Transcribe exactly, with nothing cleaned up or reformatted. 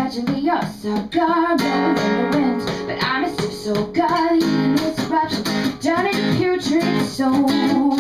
Gradually your cigar blowing in the wind, but I missed you so God, even this eruption turned into putrid soul.